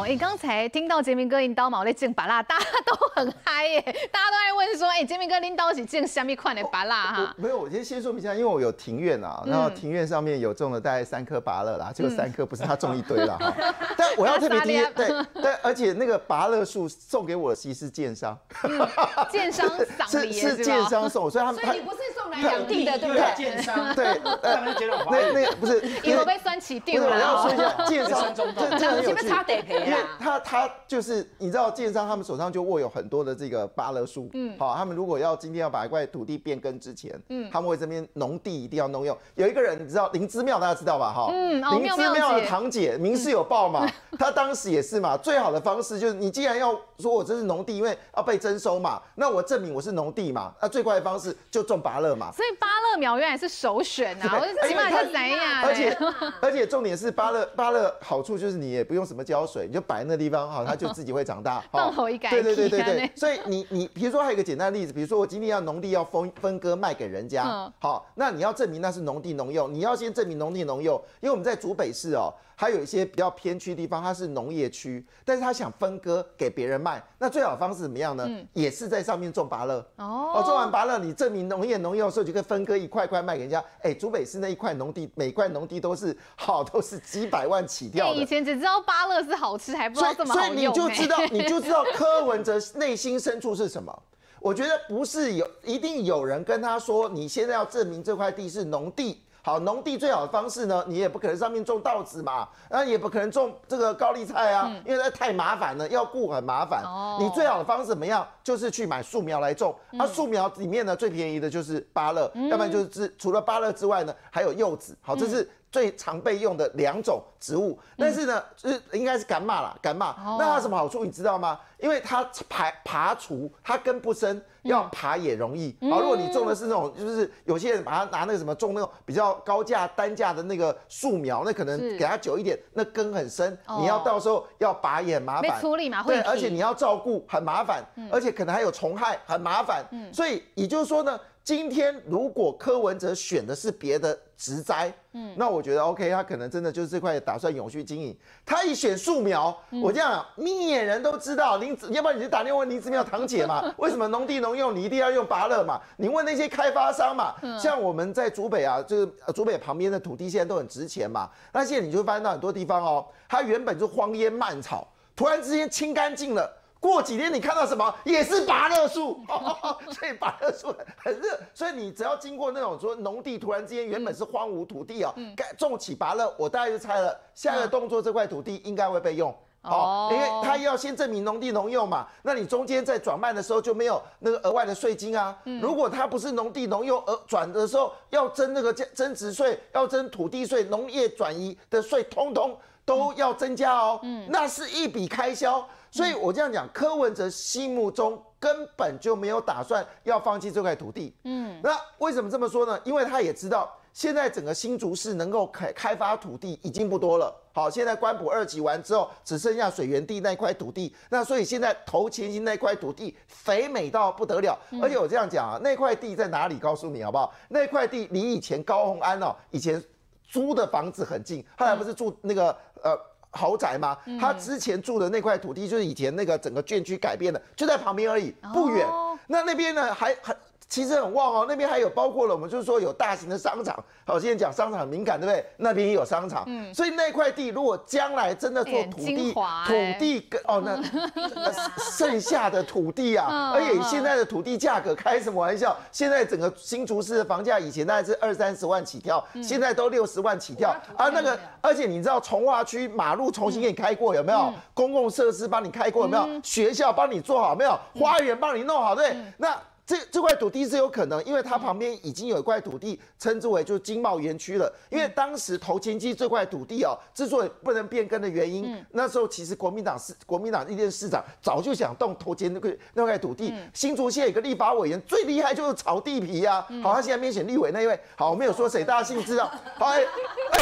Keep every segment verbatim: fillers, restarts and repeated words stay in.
哦，你刚才听到杰明哥领导嘛，我在种芭乐，大家都很嗨耶，大家都在问说，哎、欸，杰明哥领导是种什么款的芭乐哈？ 没有，我先先说明一下，因为我有庭院啊，然后庭院上面有种了大概三颗芭乐啦，就三颗，不是他种一堆啦。哈。但我要特别提，对，但而且那个芭乐树送给我的其实是建商， 建商赏是是建商送，所以他们， 所以你不是送来养地的，对不对？ 建商， 对， 他们觉得那那个不是， 因为被酸起定了。 我要说一下建商，这这很有趣，因为他他就是你知道建商他们手上就握有很多的这个芭乐树，嗯，好，他们如果要今天要把一块土地变更之前，嗯，他们会这边农地一定要农用。有一个人你知道林之妙大家知道吧？哈，嗯，林之妙的堂姐，民视有报嘛，她当时也是嘛，最好的方式就是你既然要说我这是农地，因为要被征收嘛，那我证明我是农地嘛，那最快的方式就种芭乐嘛。 所以芭乐苗原来是首选啊，我起码是怎样？ 而且而且重点是芭乐芭乐好处就是你也不用什么浇水，你就摆在那地方哈，它就自己会长大。对对对对对，所以你你比如说还有一个简单的例子，比如说我今天要农地要分分割卖给人家，好，那你要证明那是农地农用，你要先证明农地农用，因为我们在竹北市哦，还有一些比较偏区的地方，它是农业区，但是他想分割给别人卖，那最好的方式怎么样呢？嗯、也是在上面种芭乐。哦，种完芭乐，你证明农业农用的时候，就可以分割一块块卖给人家。哎、欸，竹北市那一块农地，每块农地都是好，都是几百万起跳的。 以前只知道芭乐是好吃，还不知道这么好用、欸。 所以你就知道，你就知道柯文哲内心深处是什么。我觉得不是有一定有人跟他说，你现在要证明这块地是农地。好，农地最好的方式呢，你也不可能上面种稻子嘛，那也不可能种这个高丽菜啊，嗯、因为那太麻烦了，要顾很麻烦。哦、你最好的方式怎么样？就是去买树苗来种。嗯、啊，树苗里面呢最便宜的就是芭乐，嗯、要不然就是除了芭乐之外呢，还有柚子。好，这是最常被用的两种植物。嗯、但是呢，就是应该是柑嘛啦，柑嘛。哦、那它有什么好处你知道吗？因为它爬爬除，它根不深。要爬也容易，好，如果你种的是那种，就是有些人把它拿那个什么种那种比较高价单价的那个树苗，那可能给它久一点，那根很深，你要到时候要拔也很麻烦， 处理嘛， 对，而且你要照顾很麻烦，而且可能还有虫害，很麻烦，所以也就是说呢。今天如果柯文哲选的是别的植栽，嗯，那我觉得 OK， 他可能真的就是这块打算永续经营。他一选树苗，嗯、我这样讲，明眼人都知道，林子，要不然你就打电话问林子妙堂姐嘛，为什么农地农用你一定要用芭乐嘛？你问那些开发商嘛，嗯、像我们在竹北啊，就是竹北旁边的土地现在都很值钱嘛，那现在你就会发现到很多地方哦，它原本就荒烟蔓草，突然之间清干净了。过几天你看到什么也是芭乐树，所以芭乐树很热，所以你只要经过那种说农地突然之间原本是荒芜土地哦，嗯、种起芭乐，我大概就猜了下一个动作这块土地应该会被用。哦，因为他要先证明农地农用嘛，那你中间在转卖的时候就没有那个额外的税金啊。嗯、如果他不是农地农用，而转的时候要征那个增值税，要征土地税、农业转移的税，通通都要增加哦。嗯，那是一笔开销。所以我这样讲，柯文哲心目中根本就没有打算要放弃这块土地。嗯，那为什么这么说呢？因为他也知道，现在整个新竹市能够开开发土地已经不多了。好，现在关埔二期完之后，只剩下水源地那块土地。那所以现在投前心那块土地肥美到不得了。嗯、而且我这样讲啊，那块地在哪里？告诉你好不好？那块地离以前高虹安哦，以前租的房子很近，后来不是住那个呃。豪宅吗？他之前住的那块土地就是以前那个整个眷区改变的，就在旁边而已，不远。哦、那那边呢，还还其实很旺哦，那边还有包括了我们就是说有大型的商场。好，今天讲商场很敏感，对不对？那边也有商场，嗯、所以那块地如果将来真的做土地，欸、土地跟哦那剩下的土地啊，嗯、而且现在的土地价格开什么玩笑？现在整个新竹市的房价以前大概是二三十万起跳，嗯、现在都六十万起跳啊。那个，而且你知道从化区马路重新给你开过有没有？嗯、公共设施帮你开过有没有？嗯、学校帮你做好没有？花园帮你弄好对？嗯、那。这这块土地是有可能，因为它旁边已经有一块土地，称之为就是经贸园区了。因为当时头前期这块土地哦，之所以不能变更的原因，嗯、那时候其实国民党市国民党历任市长早就想动头前那个那块土地。嗯、新竹县有个立法委员最厉害就是炒地皮啊，嗯、好，他现在没选立委那一位，好，我没有说谁，大家姓知道。好，哎哎。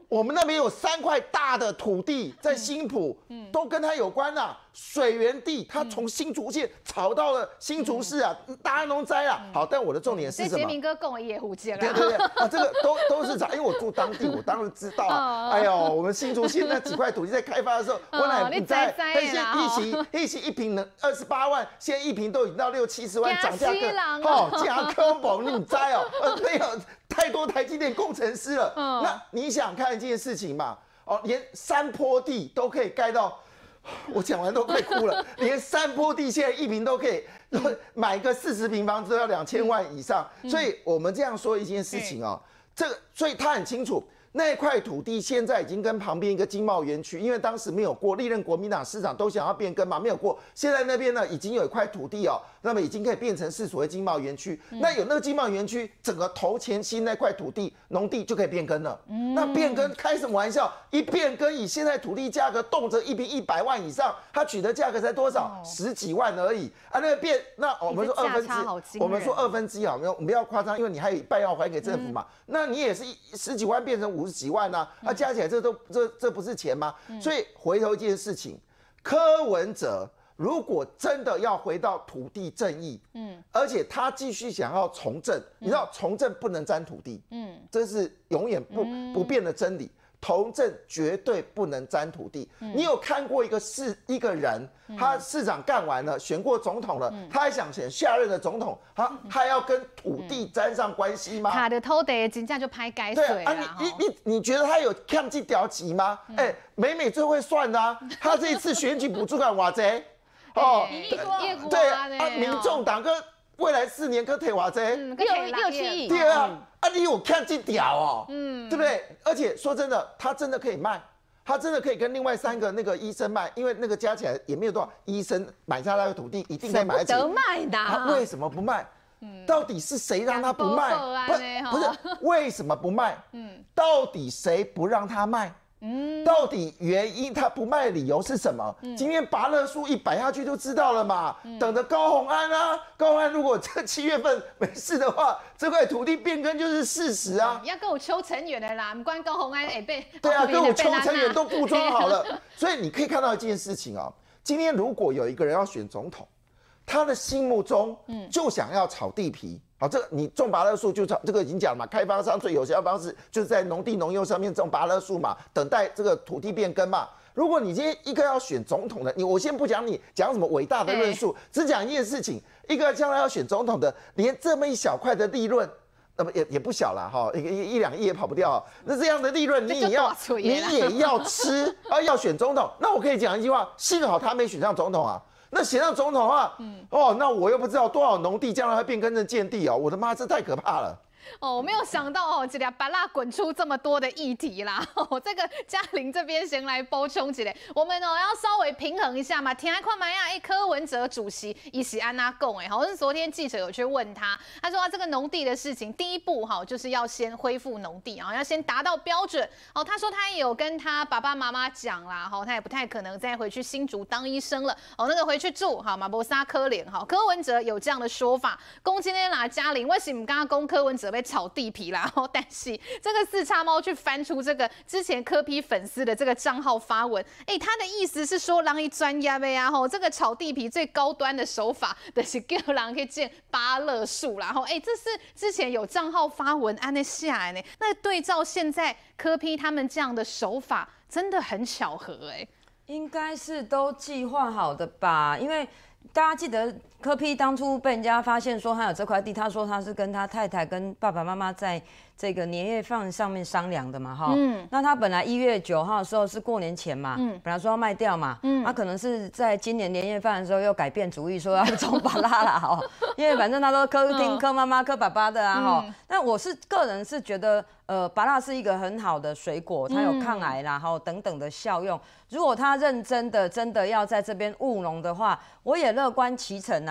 我们那边有三块大的土地在新埔，嗯，都跟他有关啊。水源地，他从新竹县炒到了新竹市啊，大家都栽啊。好，但我的重点是什么？ 杰明哥跟我也胡接了。 对对对，啊，这个都都是因为我住当地，我当然知道啊。哎呦，我们新竹县那几块土地在开发的时候，我哪不栽？但现在一期一期一坪能二十八万，现在一坪都已经到六七十万，涨价更哦，加科崩，你栽哦，呃，没有太多台积电工程师了。那你想看一件事情嘛？哦，连山坡地都可以盖到。我讲完都快哭了，连山坡地现在一坪都可以买个四十平方都要两千万以上，所以我们这样说一件事情哦，这个所以他很清楚那一块土地现在已经跟旁边一个经贸园区，因为当时没有过，历任国民党市长都想要变更嘛，没有过，现在那边呢已经有一块土地哦，那么已经可以变成是所谓经贸园区，那有那个经贸园区，整个头前新那块土地农地就可以变更了，那变更开什么玩笑？一变更以现在土地价格动辄一坪一百万以上，它取得价格才多少？十几万而已啊！那个变，那我们说二分之，我们说二分之一好，没有不要夸张，因为你还有一半要还给政府嘛，那你也是十几万变成五十几万啊，那加起来这都这这不是钱吗？所以回头一件事情，柯文哲如果真的要回到土地正义，嗯，而且他继续想要从政，你知道从政不能沾土地，嗯，这是永远不不变的真理。从政绝对不能沾土地。嗯、你有看过一个市一个人，他市长干完了，选过总统了，嗯、他还想选下任的总统，他他要跟土地沾上关系吗？ 卡的偷的金价就拍该水了。 对啊，你你你你觉得他有看这条棋吗？哎、嗯，美美最会算的啊，他这一次选举补助款哇贼， 哦， 对啊，民众党跟未来四年跟铁瓦贼六六七亿， 对啊。啊，你有看这条哦，嗯，对不对？而且说真的，他真的可以卖，他真的可以跟另外三个那个医生卖，因为那个加起来也没有多少，医生买下那个土地一定可以买得起。 舍不得卖的， 他为什么不卖？嗯，到底是谁让他不卖？不不是为什么不卖？嗯，到底谁不让他卖？嗯，到底原因他不卖的理由是什么？嗯、今天拔乐树一摆下去就知道了嘛。嗯、等着高虹安啊，高虹安如果这七月份没事的话，这块土地变更就是事实啊。 要跟我邱成远的啦，不关高虹安哎被。 对啊，跟我邱成远都布装好了。所以你可以看到一件事情啊、喔，今天如果有一个人要选总统，他的心目中就想要炒地皮。好，这个你种芭乐树就这个已经讲了嘛，开发商最有效的方式就是在农地农用上面种芭乐树嘛，等待这个土地变更嘛。如果你今天一个要选总统的，你我先不讲你讲什么伟大的论述，只讲一件事情，一个将来要选总统的，连这么一小块的利润，那么也也不小了哈，一一一两亿也跑不掉、喔。那这样的利润你也要你也要吃啊，要选总统，那我可以讲一句话，幸好他没选上总统啊。那选上总统的话，嗯、哦，那我又不知道多少农地将来会变更成建地哦，我的妈，这太可怕了。 哦，我没有想到哦，这条芭乐滚出这么多的议题啦。哦，这个嘉玲这边先来补充起来，我们哦要稍微平衡一下嘛。听看嘛呀，哎，柯文哲主席伊是安那讲哎，好像是昨天记者有去问他，他说他这个农地的事情，第一步哈就是要先恢复农地啊，要先达到标准。哦，他说他也有跟他爸爸妈妈讲啦，哈，他也不太可能再回去新竹当医生了。哦，那个回去住好嘛，无啥可怜哈。柯文哲有这样的说法，攻今天啦，嘉玲为什么刚刚攻柯文哲被炒地皮啦？哦，但是这个四叉猫去翻出这个之前柯 P 粉丝的这个账号发文，哎、欸，他的意思是说，人一专业的呀，吼，这个炒地皮最高端的手法，就是叫人可以建芭乐树啦，吼，哎、欸，这是之前有账号发文安那下来呢，那对照现在柯 P 他们这样的手法，真的很巧合哎、欸， 应该是都计划好的吧，因为。大家记得柯 P 当初被人家发现说他有这块地，他说他是跟他太太跟爸爸妈妈在这个年夜饭上面商量的嘛，哈。嗯。那他本来一月九号的时候是过年前嘛，嗯，本来说要卖掉嘛，嗯，他可能是在今年年夜饭的时候又改变主意，说要种芭乐啦，哈，因为反正他都柯听柯妈妈柯爸爸的啊，哈、嗯。但我是个人是觉得，呃，芭乐是一个很好的水果，它有抗癌啦，然后等等的效用。如果他认真的真的要在这边务农的话，我也乐观其成啊。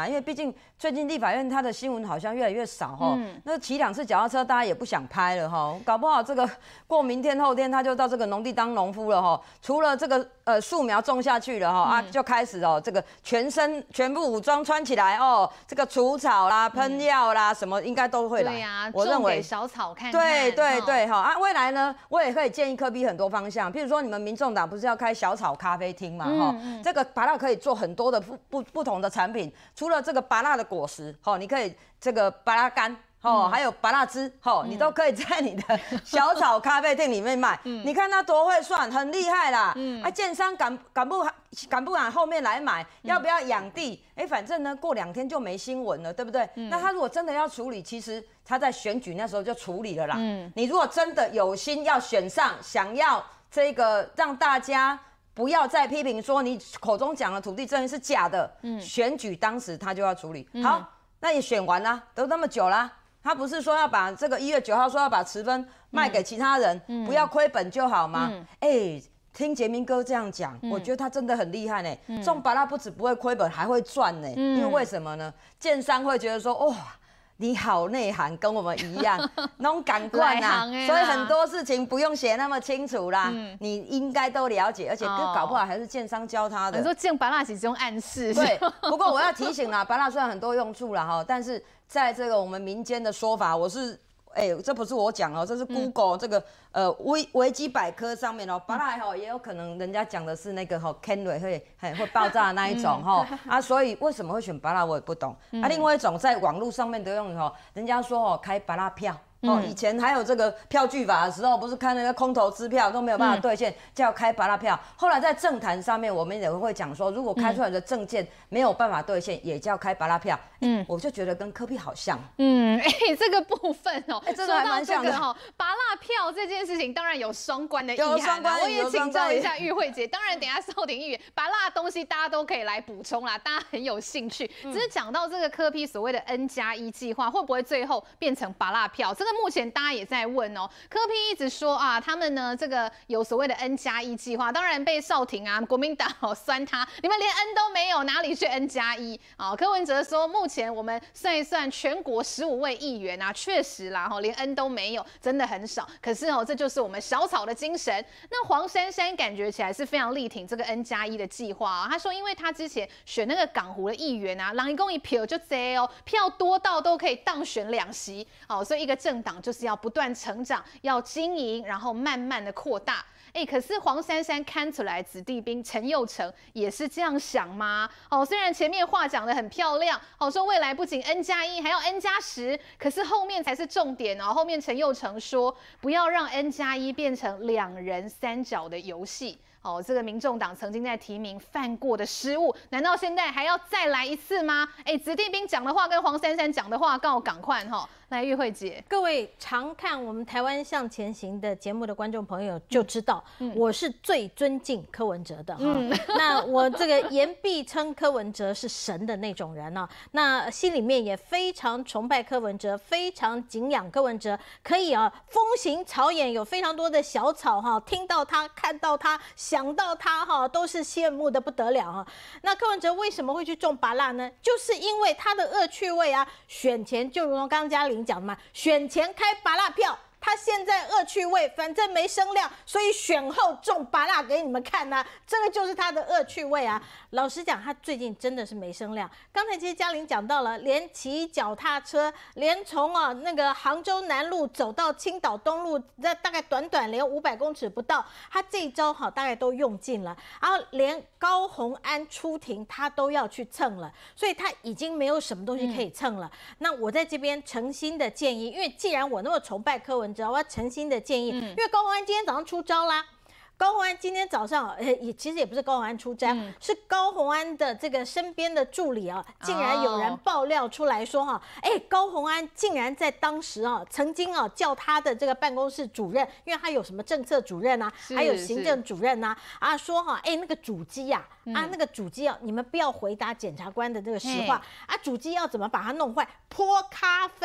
啦，因为毕竟最近立法院它的新闻好像越来越少哈。嗯、那骑两次脚踏车，大家也不想拍了哈，搞不好这个过明天后天他就到这个农地当农夫了哈。除了这个呃树苗种下去了哈、嗯、啊，就开始哦这个全身全部武装穿起来哦，这个除草啦、喷药啦、嗯、什么应该都会来。 对呀、啊， 我认为种给小草看看。 对对对哈啊，未来呢，我也可以建议柯 P 很多方向，譬如说你们民众党不是要开小草咖啡厅嘛哈、嗯嗯，这个芭乐可以做很多的不不不同的产品，除了这个芭乐的果实，哈，你可以这个芭乐干。哦，还有芭乐汁，哦，你都可以在你的小草咖啡店里面卖。嗯、你看他多会算，很厉害啦。嗯、啊，建商敢敢不敢不敢后面来买？要不要养地？哎、欸，反正呢，过两天就没新闻了，对不对？嗯、那他如果真的要处理，其实他在选举那时候就处理了啦。嗯、你如果真的有心要选上，想要这个让大家不要再批评说你口中讲的土地正义是假的，嗯、选举当时他就要处理。嗯、好，那也选完啦，都那么久啦。他不是说要把这个一月九号说要把持分卖给其他人，嗯、不要亏本就好吗？哎、嗯欸，听杰明哥这样讲，嗯、我觉得他真的很厉害呢。嗯、种芭乐不止不会亏本，还会赚呢。嗯、因为为什么呢？建商会觉得说，哇，你好内行，跟我们一样，那种感官啊，所以很多事情不用写那么清楚啦，嗯、你应该都了解，而且搞不好还是建商教他的。 你说种芭乐其实用暗示。 对，不过我要提醒啦，芭乐虽然很多用处啦哈，但是。在这个我们民间的说法，我是哎、欸，这不是我讲哦，这是 Google、嗯、这个呃维维基百科上面哦，芭乐哈也有可能人家讲的是那个哈 Canary 会会爆炸的那一种哈、嗯、啊，所以为什么会选芭乐我也不懂、嗯、啊。另外一种在网络上面的用哈，人家说哦开芭乐票。哦，以前还有这个票据法的时候，不是看那个空头支票都没有办法兑现，嗯、叫开芭乐票。后来在政坛上面，我们也会讲说，如果开出来的证件没有办法兑现，嗯、也叫开芭乐票。嗯，我就觉得跟柯 P 好像。 嗯，哎、欸，这个部分哦、喔， 哎、欸，真的还蛮像的。 哈，芭乐票这件事情当然有双关的意涵、啊， 有关我也请教一下玉慧姐。当然，等一下少廷议员，芭乐东西大家都可以来补充啦，大家很有兴趣。嗯、只是讲到这个柯 P 所谓的 N 加一计划，会不会最后变成芭乐票？这个目前大家也在。在问哦，柯 P 一直说啊，他们呢这个有所谓的 N 加一计划，当然被少廷啊国民党哦酸他，你们连 N 都没有，哪里去 N 加一啊？柯文哲说，目前我们算一算，全国十五位议员啊，确实啦哈，连 N 都没有，真的很少。可是哦，这就是我们小草的精神。那黄珊珊感觉起来是非常力挺这个 N 加一的计划啊，他说，因为他之前选那个港湖的议员啊，人一共一票就这哦，票多到都可以当选两席哦，所以一个政党就是要不断成长，要经营，然后慢慢的扩大。哎，可是黄珊珊看出来子弟兵陈佑成也是这样想吗？哦，虽然前面话讲得很漂亮，哦，说未来不仅 N 加一，还要 N 加十，可是后面才是重点哦。后面陈佑成说，不要让 N 加一变成两人三角的游戏。哦，这个民众党曾经在提名犯过的失误，难道现在还要再来一次吗？哎，子弟兵讲的话跟黄珊珊讲的话，告赶快哈！来，玉慧姐， 各位常看我们台湾向前行的节目的观众朋友就知道，嗯、我是最尊敬柯文哲的哈。嗯、那我这个言必称柯文哲是神的那种人呢、啊，那心里面也非常崇拜柯文哲，非常敬仰柯文哲，可以啊风行草野，有非常多的小草哈，听到他，看到他。想到他哈，都是羡慕的不得了哈。那柯文哲为什么会去种芭乐呢？就是因为他的恶趣味啊。选前就如同刚刚嘉玲讲的嘛，选前开芭乐票。他现在恶趣味，反正没声量，所以选后种芭乐给你们看呐、啊，这个就是他的恶趣味啊。老实讲，他最近真的是没声量。刚才其实嘉玲讲到了，连骑脚踏车，连从啊那个杭州南路走到青岛东路，那大概短短连五百公尺不到，他这一招哈大概都用尽了。然后连高虹安出庭，他都要去蹭了，所以他已经没有什么东西可以蹭了。嗯、那我在这边诚心的建议，因为既然我那么崇拜柯文哲，我要诚心的建议，因为高虹安今天早上出招啦。高虹安今天早上，呃，也其实也不是高虹安出招，嗯、是高虹安的这个身边的助理啊，竟然有人爆料出来说哈，哎、哦，高虹安竟然在当时啊，曾经啊叫他的这个办公室主任，因为他有什么政策主任啊，还有行政主任啊，啊说哈，哎，那个主机呀、啊，嗯、啊那个主机啊，你们不要回答检察官的这个实话，啊，主机要怎么把它弄坏？泼咖啡。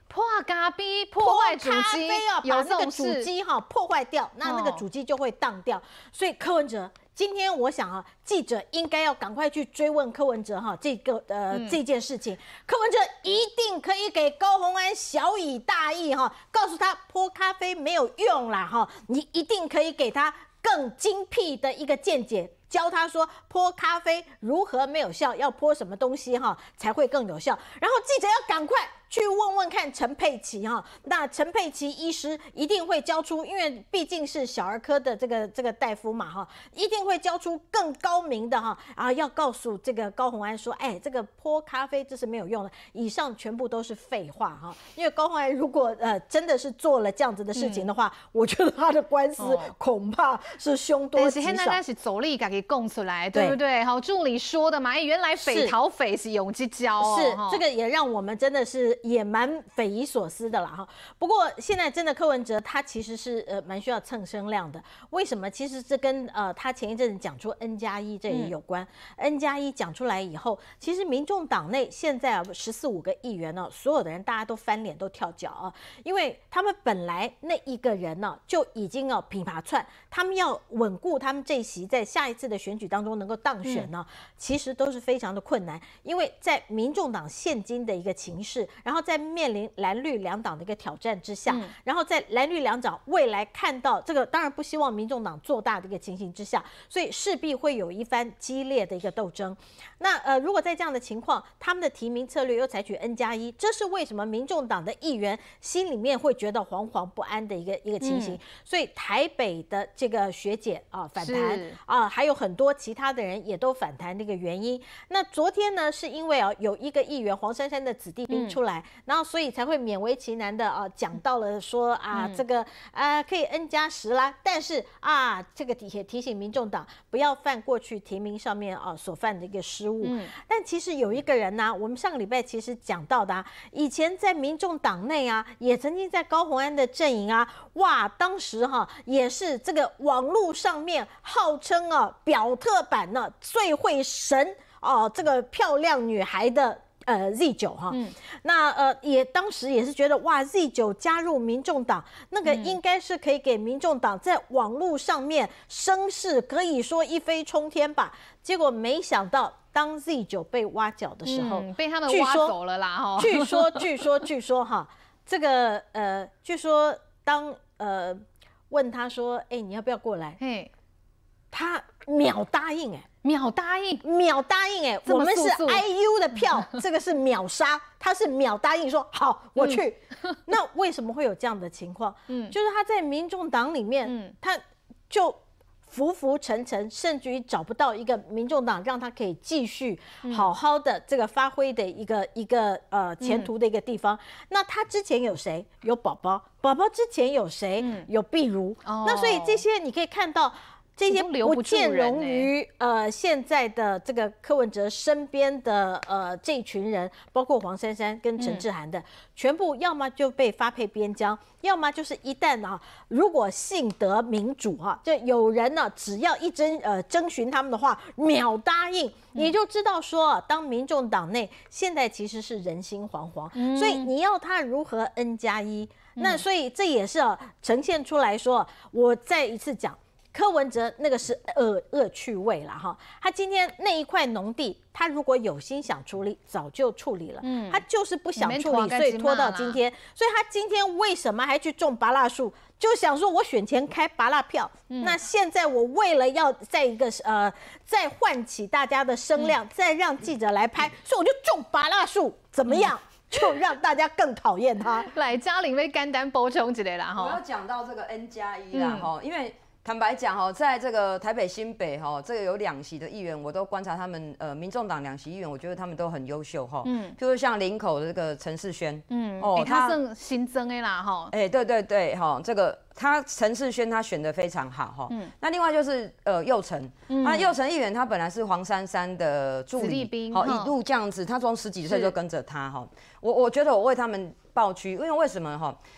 破咖啡破坏主机， 有那个主机哈破坏掉，那那个主机就会当掉。所以柯文哲今天我想啊，记者应该要赶快去追问柯文哲哈这个呃、嗯、这件事情，柯文哲一定可以给高虹安小以大义哈，告诉他泼咖啡没有用啦哈，你一定可以给他更精辟的一个见解。教他说泼咖啡如何没有效，要泼什么东西哈才会更有效。然后记者要赶快去问问看陈佩琪哈，那陈佩琪医师一定会交出，因为毕竟是小儿科的这个这个大夫嘛哈，一定会交出更高明的哈啊，要告诉这个高虹安说，哎，这个泼咖啡这是没有用的，以上全部都是废话哈。因为高虹安如果呃真的是做了这样子的事情的话，嗯、我觉得他的官司恐怕是凶多吉少。 但是那是走力给供出来，对不对？好，助理说的嘛，哎，原来匪逃匪是永基交哦， 是这个也让我们真的是也蛮匪夷所思的啦哈。不过现在真的柯文哲他其实是呃蛮需要蹭声量的，为什么？其实这跟呃他前一阵子讲出 N 加一这也有关。嗯、N 加一讲出来以后，其实民众党内现在啊十四五个议员呢、哦，所有的人大家都翻脸都跳脚啊，因为他们本来那一个人呢、哦、就已经哦噼啪窜，他们要稳固他们这一席在下一次的选举当中能够当选呢，嗯、其实都是非常的困难，因为在民众党现今的一个情势，然后在面临蓝绿两党的一个挑战之下，嗯、然后在蓝绿两党未来看到这个，当然不希望民众党做大的一个情形之下，所以势必会有一番激烈的一个斗争。那呃，如果在这样的情况，他们的提名策略又采取 N 加一，这是为什么民众党的议员心里面会觉得惶惶不安的一个一个情形。嗯、所以台北的这个学姐啊反弹啊，还有很多其他的人也都反弹的一个原因。那昨天呢，是因为啊有一个议员黄珊珊的子弟兵出来，嗯、然后所以才会勉为其难的啊讲到了说啊、嗯、这个啊可以 N 加十啦，但是啊这个也提醒民众党不要犯过去提名上面啊所犯的一个失误。嗯、但其实有一个人呢、啊，我们上个礼拜其实讲到的、啊，以前在民众党内啊，也曾经在高虹安的阵营啊，哇，当时哈、啊、也是这个网络上面号称啊表特版呢、啊、最会神哦、啊、这个漂亮女孩的。呃 Z 九 哈，嗯、那呃也当时也是觉得哇 Z 九 加入民众党，那个应该是可以给民众党在网络上面声势可以说一飞冲天吧。结果没想到，当 Z 九 被挖角的时候， 嗯、被他们挖走了啦哈。 据说据说据说哈，这个呃据说当呃问他说，哎、欸、你要不要过来？嘿，他秒答应哎、欸。 秒答应， 秒答应、欸，哎，我们是 I U 的票，这个是秒杀，他是秒答应说好，我去。嗯、那为什么会有这样的情况？嗯，就是他在民众党里面，嗯、他就浮浮沉沉，甚至于找不到一个民众党让他可以继续好好的这个发挥的一个、嗯、一个呃前途的一个地方。嗯、那他之前有谁？有宝宝，宝宝之前有谁？嗯、有碧如。哦、那所以这些你可以看到。这些不见容于呃现在的这个柯文哲身边的呃这群人，包括黄珊珊跟陈志涵的，嗯、全部要么就被发配边疆，要么就是一旦啊，如果幸得民主哈、啊，就有人呢、啊，只要一征呃征询他们的话，秒答应，你就知道说、啊，当民众党内现在其实是人心惶惶，嗯、所以你要他如何 N 加一，那所以这也是啊呈现出来说，我再一次讲。柯文哲那个是恶恶趣味啦哈，他今天那一块农地，他如果有心想处理，早就处理了，嗯，他就是不想处理，所以拖到今天，所以他今天为什么还去种芭乐树？就想说我选前开芭乐票，嗯、那现在我为了要在一个呃再唤起大家的声量，嗯、再让记者来拍，所以我就种芭乐树，怎么样？嗯就让大家更讨厌他。 来，嘉玲被干单补充之类啦哈。 我要讲到这个 N 加一啦哈，嗯、因为。坦白讲哈，在这个台北新北哈，这个有两席的议员，我都观察他们呃，民众党两席议员，我觉得他们都很优秀哈。嗯，譬如像林口的这个陈世轩， 嗯，哦，欸、他是新增的啦哈。 哎、欸，对对对哈，这个他陈世轩他选得非常好哈。嗯，那另外就是呃佑成，嗯、那佑成议员他本来是黄珊珊的助理，好一路这样子，他从十几岁就跟着他哈。我我觉得我为他们。爆区，因为为什么哈？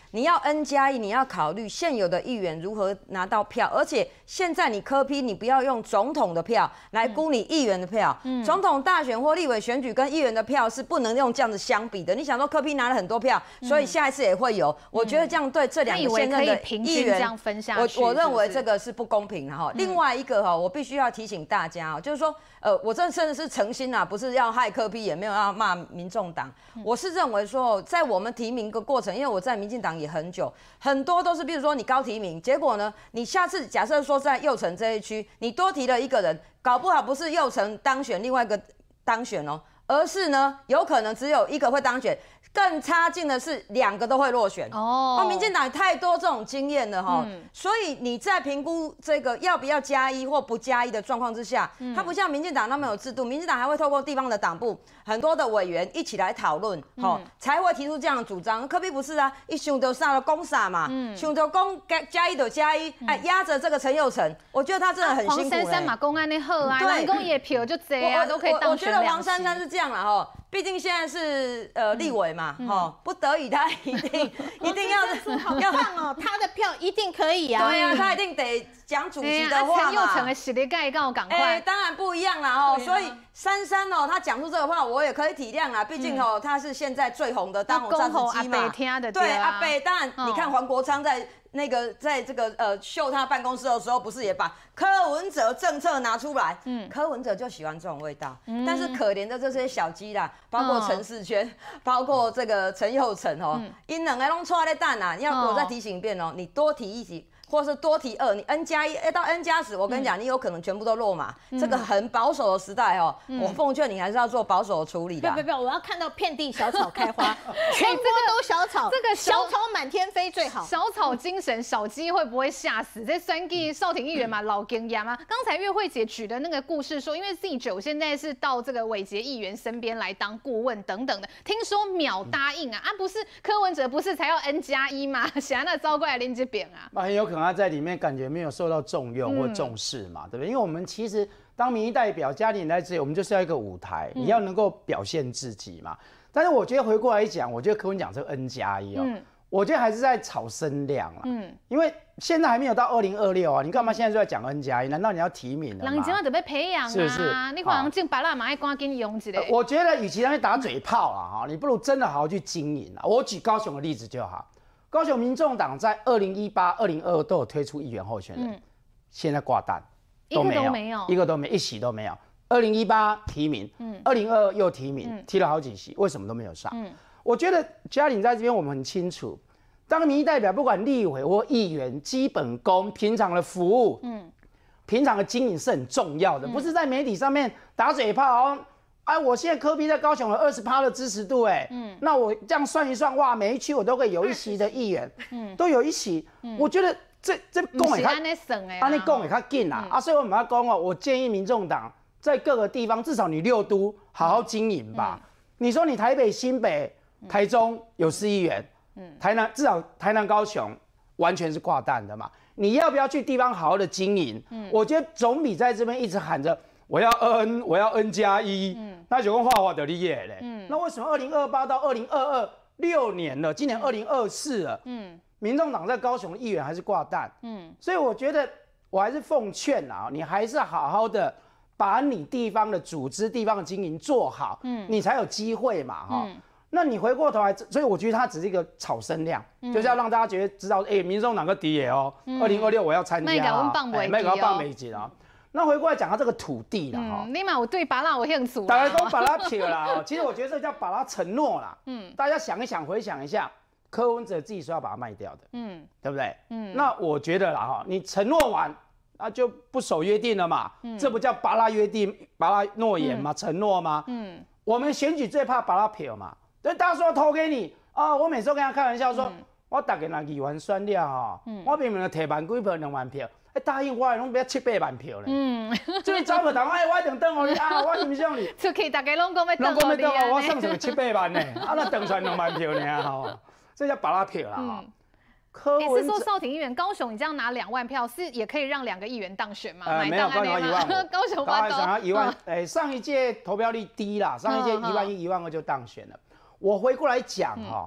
你要 N 加一，你要考虑现有的议员如何拿到票，而且现在你柯 P， 你不要用总统的票来估你议员的票。嗯、总统大选或立委选举跟议员的票是不能用这样子相比的。你想说柯 P 拿了很多票，所以下一次也会有，嗯、我觉得这样对这两个现任的议员，我我认为这个是不公平的哈。嗯、另外一个哈，我必须要提醒大家哦，就是说，呃，我这真的是诚心啊，不是要害柯 P， 也没有要骂民众党，嗯、我是认为说，在我们提名的过程，因为我在民进党也很久，很多都是，比如说你高提名，结果呢，你下次假设说在右城这一区，你多提了一个人，搞不好不是右城当选，另外一个当选哦，而是呢，有可能只有一个会当选。更差劲的是，两个都会落选哦。民进党太多这种经验了哈，嗯、所以你在评估这个要不要加一或不加一的状况之下，嗯、它不像民进党那么有制度，民进党还会透过地方的党部很多的委员一起来讨论，好、嗯、才会提出这样的主张。柯 P 不是啊，一想到啥了攻啥嘛，嗯、想到攻加一就加一，哎压着这个陈佑成，我觉得他真的很辛苦、欸。黄珊珊嘛， 公安的好啊，人公也票就这啊，都可以当选两席。我觉得黄珊珊是这样了哈。毕竟现在是呃立委嘛，哈、嗯，不得已他一定一定要要棒哦，他的票一定可以啊。 对啊，他一定得讲主席的话嘛。 陈佑成的实力盖告赶快。 哎，当然不一样啦哦，所以珊珊哦，他讲出这个话，我也可以体谅啦。毕竟哦，他是现在最红的当红战士机嘛。对，阿伯当然，你看黄国昌在。那个在这个呃秀他办公室的时候，不是也把柯文哲政策拿出来？嗯，柯文哲就喜欢这种味道。嗯、但是可怜的这些小鸡啦，包括陈世轩，哦、包括这个陈佑成哦，因两个拢错在蛋啊！要我再提醒一遍哦，你多提一提。或是多提二，你 N 加一，哎，到 N 加十，我跟你讲，嗯、你有可能全部都落马。嗯、这个很保守的时代哦，嗯、我奉劝你还是要做保守的处理的。 不不不，我要看到遍地小草开花，全部都小草，这个小草满天飞最好。 小草精神，小鸡会不会吓死？这选举少廷议员嘛，老经验嘛。刚才月慧姐举的那个故事说，因为 Z 九现在是到这个伟捷议员身边来当顾问等等的，听说秒答应啊，啊不是柯文哲不是才要 N 加一吗？想那招过来拎这边啊， 那很有可能。他在里面感觉没有受到重用或重视嘛，嗯、对不对？因为我们其实当民意代表，家里来这里，我们就是要一个舞台，嗯、你要能够表现自己嘛。但是我觉得回过来讲，我觉得柯文讲这个 N 加一哦，嗯、我觉得还是在炒声量啦。嗯，因为现在还没有到二零二六啊，你干嘛现在就在讲 N 加一？难道你要提名了吗？ 人今晚准备培养啊，是不是？你可能进白蜡马爱赶紧用起来。 我觉得与其在那打嘴炮啊，哈，你不如真的好好去经营啊。我举高雄的例子就好。高雄民众党在二零一八、二零二二都有推出议员候选人，嗯、现在挂单都没有，一个都没有， 一个都没，一席都没有。二零一八提名，二零二二又提名，嗯、提了好几席，为什么都没有上？嗯、我觉得嘉玲在这边我们很清楚，当民意代表，不管立委或议员，基本功、平常的服务，嗯、平常的经营是很重要的，嗯、不是在媒体上面打嘴炮。哎，我现在柯 P 在高雄有二十趴的支持度，哎，嗯，那我这样算一算，哇，每一区我都可以有一席的议员，嗯，都有一席，嗯，我觉得这这讲也较，安尼讲也较紧啦，啊，所以我们要讲哦，我建议民众党在各个地方，至少你六都好好经营吧。嗯、你说你台北、新北、台中有市议员，嗯，台南至少台南、高雄完全是挂蛋的嘛，你要不要去地方好好的经营？嗯，我觉得总比在这边一直喊着。我要 N， 我要 N 加一，那就跟画画的理解嘞。嗯，那为什么二零二八到二零二二六年了，今年二零二四了，嗯，民众党在高雄的议员还是挂蛋，嗯，所以我觉得我还是奉劝啊，你还是好好的把你地方的组织、地方的经营做好，嗯，你才有机会嘛，哈。嗯、那你回过头来，所以我觉得它只是一个炒声量，嗯、就是要让大家觉得知道，哎、欸，民众党个敌也哦，二零二六我要参加， 麦搞棒美吉啊。那回过来讲到这个土地啦，哈、 嗯，你嘛我对巴拉我兴趣， 大家都把它撇啦，其实我觉得这叫把它承诺啦，嗯，大家想一想，回想一下，柯文哲自己说要把它卖掉的，嗯，对不对？嗯，那我觉得啦，哈，你承诺完，那就不守约定了嘛，嗯，这不叫巴拉约定、巴拉诺言吗？嗯、承诺吗？嗯，我们选举最怕巴拉撇嘛，所以大家说投给你啊、哦，我每次都跟他开玩笑说，嗯、我大概拿二万选了哈，嗯、我明明提万几票、两万票。哎，答应我，拢要七八万票咧。嗯，所以走个党，哎，我一定等我你啊，我欣赏你。 出去大家拢讲要等我你啊。我算成七八万呢，啊，那等出来两万票呢，吼，这叫巴拉票啦。嗯， 柯文哲，你是说少廷议员高雄，你这样拿两万票，是也可以让两个议员当选吗？ 呃，没有，高雄一万五， 高雄八想要一万，哎，上一届投票率低啦，上一届一万一、一万二就当选了。我回过来讲哈。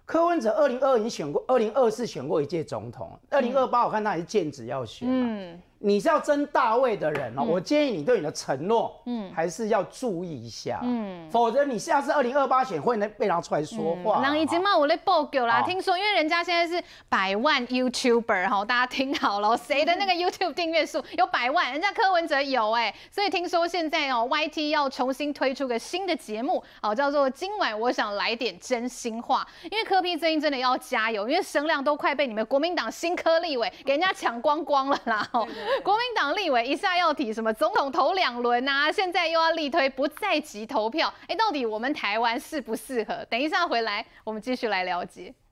柯文哲二零二二已经选过，二零二四选过一届总统，二零二八我看他也是剑指要选嘛。嗯，你是要争大位的人哦，嗯、我建议你对你的承诺，嗯，还是要注意一下，嗯，否则你下次二零二八选会能被拿出来说话。 人已经骂我在报告啦，听说因为人家现在是百万 YouTuber 哈，大家听好了，谁的那个 YouTube 订阅数有百万，人家柯文哲有哎、欸，所以听说现在哦 Y T 要重新推出个新的节目，哦叫做今晚我想来点真心话，因为柯 P 最近真的要加油，因为声量都快被你们国民党新科立委给人家抢光光了啦，哦，国民党立委一下要提什么总统头两轮啊，现在又要力推不在籍投票，哎，到底我们台湾适不适合？等一下回来我们继续来了解。